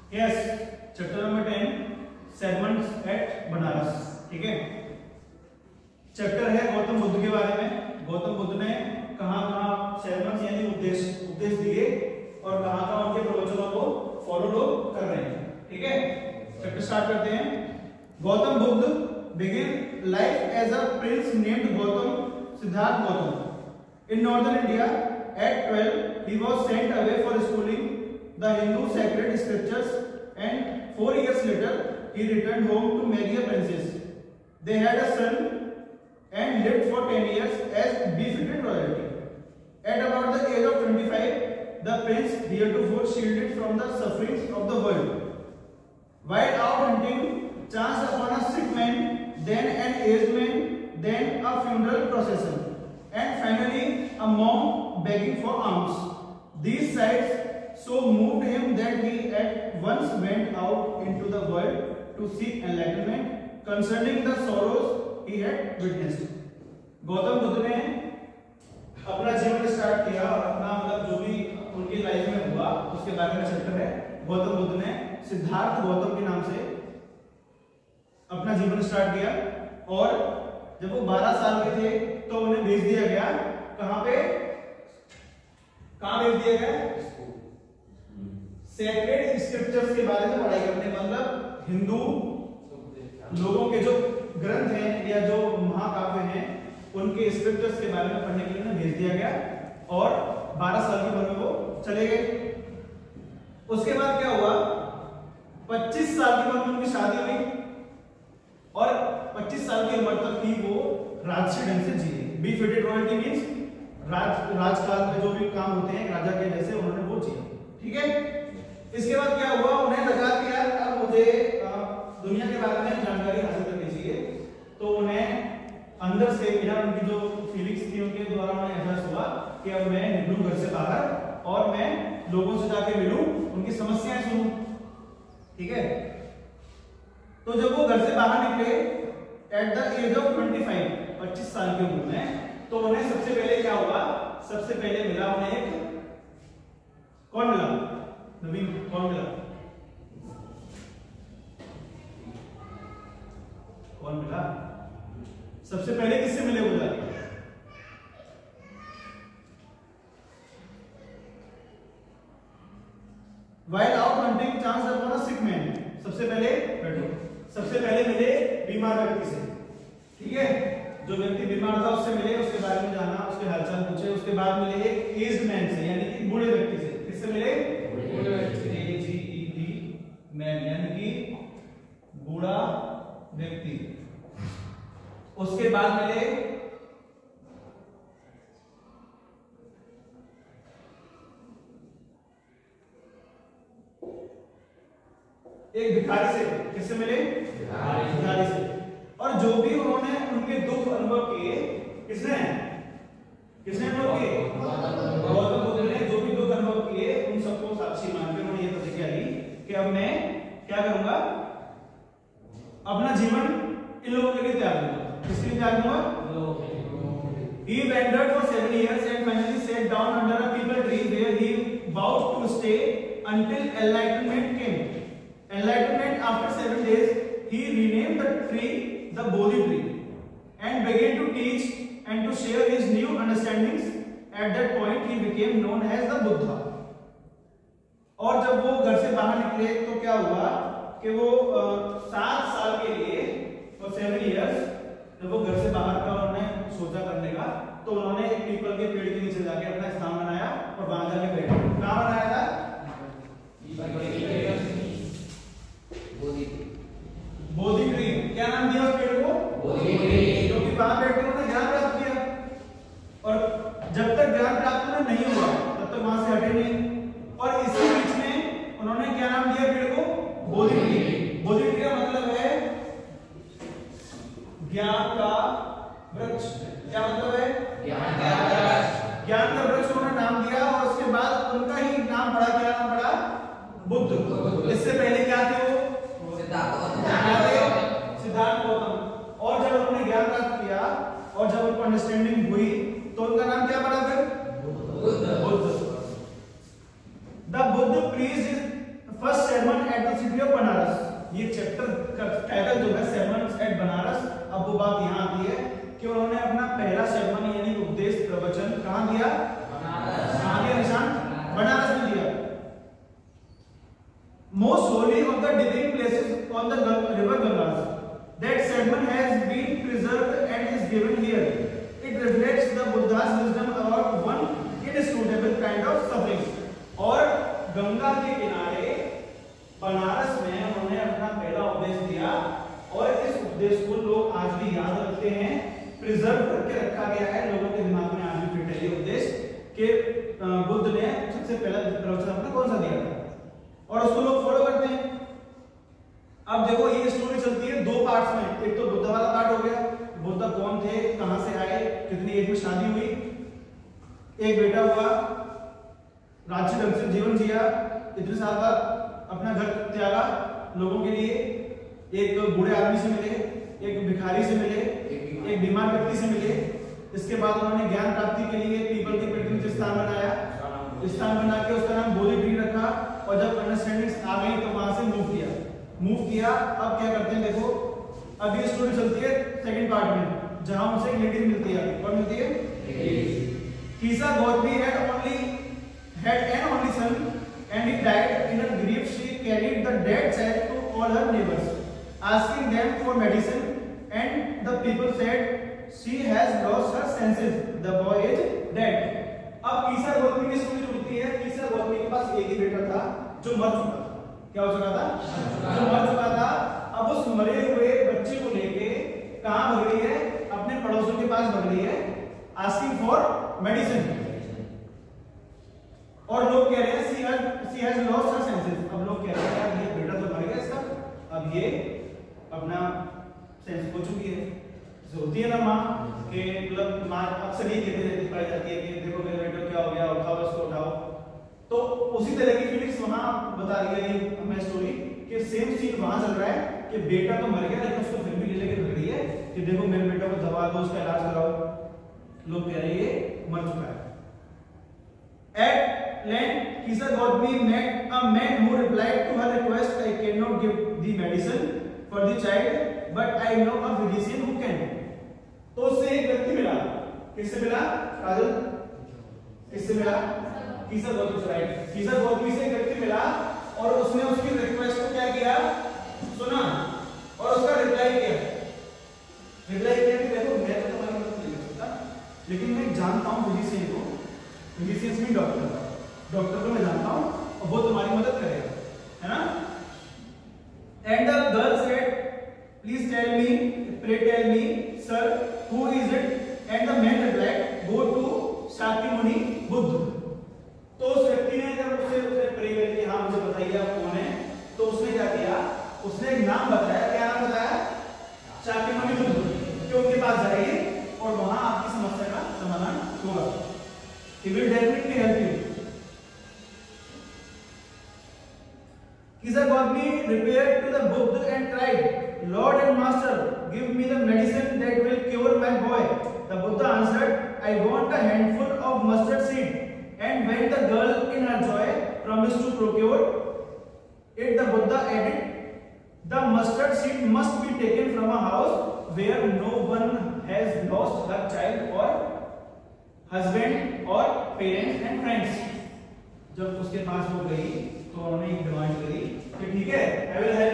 Yes, chapter number 10 sermons at Banaras. ठीक है, chapter है गौतम बुद्ध के बारे में। गौतम बुद्ध ने कहाँ sermons यानी उपदेश दिए और कहाँ उनके प्रवचनों को फॉलो लोग कर रहे हैं। ठीक है, चैप्टर स्टार्ट करते हैं। Gautam Buddha began life as a prince named Siddhartha Gautam in northern India. At 12 he was sent away for schooling the Hindu sacred scriptures, and 4 years later he returned home to marry a princess. They had a son and lived for 10 years as befitted royalty. At about the age of 25 the prince, heretofore shielded from the sufferings of the world, while out hunting, chanced upon a sick man, then an aged man, then a funeral procession, and finally a monk begging for alms. These sights so moved him that he at once went out into the world to seek enlightenment concerning the sorrows he had witnessed. Gautam Buddha ने अपना जीवन start किया और अपना मतलब जो भी उनकी लाइफ में हुआ उसके बारे में चैप्टर है। गौतम बुद्ध ने सिद्धार्थ गौतम के नाम से अपना जीवन स्टार्ट किया और जब वो 12 साल के थे तो उन्हें भेज दिया गया। कहां भेज दिया गया? सेक्रेड स्क्रिप्चर्स के बारे में पढ़ाई करने, मतलब हिंदू लोगों के जो ग्रंथ हैं या जो महाकाव्य हैं उनके स्क्रिप्चर्स के बारे में पढ़ने के लिए उन्हें भेज दिया गया और 12 साल की उम्र में वो चले गए। उसके बाद क्या हुआ? 25 साल की उम्र में उनकी शादी हुई और 25 साल की उम्र तक ही वो राजसी ढंग से जिए। बीफिटेड रॉयल्टी मींस राजकाल में जो भी काम होते हैं राजा के जैसे उन्होंने वो जिया। ठीक है, इसके बाद क्या हुआ? उन्हें लगा कि यार अब मुझे दुनिया के बारे में जानकारी हासिल करनी चाहिए, तो उन्हें अंदर से या उनकी जो फीलिंग्स थी उनके द्वारा उन्हें एहसास हुआ कि अब मैं निकलूं घर से बाहर और मैं लोगों से जाके मिलूं, उनकी समस्याएं सुनूं। ठीक है, तो जब वो घर से बाहर निकले एट द एज ऑफ 25 साल की उम्र में, तो उन्हें सबसे पहले क्या हुआ? सबसे पहले मिला उन्हें एक कौन मिला? नवीन कौन मिला? कौन मिला? सबसे पहले किससे मिले वो जाके? While out hunting, chanced upon a sick man. सबसे पहले बैठो, सबसे पहले मिले बीमार व्यक्ति से। ठीक है, जो व्यक्ति बीमार था उससे मिले, उसके बारे में जाना, उसके हालचाल पूछे। उसके बाद मिले एक एज्ड मैन से यानी कि बूढ़े व्यक्ति से। किससे मिले? बूढ़े व्यक्ति, AGED मैन यानी कि बूढ़ा व्यक्ति। उसके बाद मिले एक भिखारी से। किससे मिले? भिखारी से। और जो भी उन्होंने उनके दुख अनुभव किए, किसने अनुभव किए? गौतम बुद्ध ने जो भी दुख अनुभव किए उन सबको साक्षी मानकर उन्होंने ये प्रतिज्ञा ली कि अब मैं क्या करूंगा? अपना जीवन इन लोगों के लिए त्याग दूंगा। किसके लिए त्याग दूंगा? He wandered for 7 years and finally sat down under a peepal tree where he vowed to stay until enlightenment came. Enlightenment after 7 days, he renamed the tree the Bodhi tree and began to teach and to share his new understandings. At that point, he became known as the Buddha. और जब वो घर से बाहर निकले तो क्या हुआ कि वो 7 साल के लिए और 7 years जब वो घर से बाहर का उन्होंने सोचा करने का, तो उन्होंने एक पीपल के पेड़ के नीचे जाके अपना स्थान बनाया और वहां जाके बैठे। कहाँ बनाया था? बोधि ट्री। क्या नाम दिया उस पेड़ को? बोधि ट्री। क्योंकि वहां बैठ कर उन्होंने ज्ञान प्राप्त किया और जब तक ज्ञान प्राप्त नहीं हुआ तब तक वहां से हटे नहीं। और इसी बीच में उन्होंने क्या नाम दिया पेड़ को? बोधि ट्री। बोधि ट्री का मतलब है ज्ञान का वृक्ष। क्या मतलब है? ज्ञान का वृक्ष उन्होंने नाम दिया और उसके बाद उनका ही नाम पड़ा। क्या नाम पड़ा? बुद्ध। इससे पहले क्या थे वो? सिद्धार्थ गौतम। और जब उन्होंने ज्ञान प्राप्त किया और जब उनको अंडरस्टैंडिंग हुई तो उनका नाम क्या पड़ा फिर? Buddha. The Buddha preached his first sermon at at the city of Banaras. ये चैप्टर का टाइटल जो है sermons at बनारस। अब वो बात यहाँ आती है कि उन्होंने अपना पहला sermon यानी उपदेश प्रवचन कहाँ दिया? कहाँ दिया निशान? बनारस में दिया। Most holy of the digging places on the river Ganges. That sermon has been preserved and is given here. It reflects the Buddha's wisdom about one inscrutable kind of suffering. और गंगा के किनारे बनारस में उन्होंने अपना पहला उपदेश दिया और इस उपदेश को लोग आज भी याद रखते हैं, प्रिजर्व करके रखा गया है, लोगों के दिमाग में आज भी फिट है ये उपदेश कि बुद्ध ने सबसे पहला प्रवचन अपना कौन सा दिया था और उसको लोग फॉलो करते हैं। अब देखो ये स्टोरी चलती है दो पार्ट्स में। एक तो बुद्ध वाला पार्ट हो गया, बुद्ध कौन थे, कहां से आए, कितनी एज में शादी हुई, एक बेटा हुआ, राजसी ढंग से जीवन जिया, इतने साल बाद अपना घर त्यागा लोगों के लिए, एक बूढ़े आदमी से मिले, एक भिखारी से मिले, एक बीमार व्यक्ति से मिले। इसके बाद उन्होंने ज्ञान प्राप्ति के लिए पीपल की पेड़ के नीचे स्थान बनाया, स्थान बना के उसका नाम बोधि ट्री रखा और जब अंडरस्टैंडिंग आ गई तो वहां से मूव किया। अब क्या करते हैं देखो, अब ये स्टोरी चलती है सेकंड पार्ट में जहां उनसे एक लेडी मिलती है। कौन मिलती है? कीसा Gautami had an only son and he died in her grief. She carried the dead child to all her neighbors, asking them for medicine, and the people said she has lost her senses, the boy is dead. अब कीसा गौतमी की story जुड़ती है। कीसा गौतमी के पास एक ही बेटा था जो मर चुका था। क्या हो चुका था? जो मर चुका था। अब उस मरे हुए बच्चे को लेके कहां भाग रही है? अपने पड़ोसियों के पास भाग रही है, आस्किंग फॉर मेडिसिन। और लोग कह रहे हैं she has lost her senses। अब लोग कह रहे हैं यार ये बेटा तो मर गया इसका, अब ये अपना सेंस खो चुकी है। होती है ना माँ के, मतलब माँ अक्सर ये कहते रहती पाई जाती है कि देखो मेरे बेटे को क्या हो गया, उठाओ इसको उठाओ। तो उसी तरह की फीलिंग्स वहां बता रही है ये हमें स्टोरी कि सेम सीन वहां चल रहा है कि बेटा तो मर गया लेकिन उसको फिर भी ले लेके भग रही है कि देखो मेरे बेटा को दवा दो, उसका इलाज कराओ। लोग कह रहे हैं ये मर चुका है। At length, Kisa Gautami met a man who replied to her request, I cannot give the medicine for the child, but I know a physician who can. तो उससे एक व्यक्ति मिला। किससे मिला? काजल किससे मिला? कीसा गौतमी से, राइट। कीसा गौतमी से एक व्यक्ति मिला और उसने उसकी रिक्वेस्ट को क्या किया? सुना और उसका रिप्लाई किया कि देखो मैं तो तुम्हारी मदद नहीं कर सकता, लेकिन मैं जानता हूँ फिजिशियन को। फिजिशियन मीन डॉक्टर को मैं जानता हूँ और वो तुम्हारी मदद करेगा, है ना? And the girl said please tell me, pray tell me sir, who is it? And the man replied go to Shakyamuni Buddha. तो उस व्यक्ति ने जब उससे प्रे करके हाँ मुझे बताइए आप कौन है, तो उसने क्या किया? उसने एक नाम बताया। क्या नाम बताया? शाक्यमुनि बुद्ध। कि उनके पास जाइए और वहां आपकी समस्या का समाधान होगा। He will definitely help you. Kisa Gautami repaired to the Buddha and cried, Lord and Master, give me the medicine that will cure my boy. The Buddha answered, I want a handful of mustard seed. And when the girl in her joy promised to procure it, the Buddha added, the mustard seed must be taken from a house where no one has lost her child or husband or parents and friends. जब उसके पास वो गई तो उन्होंने एक demand करी कि ठीक है, I will help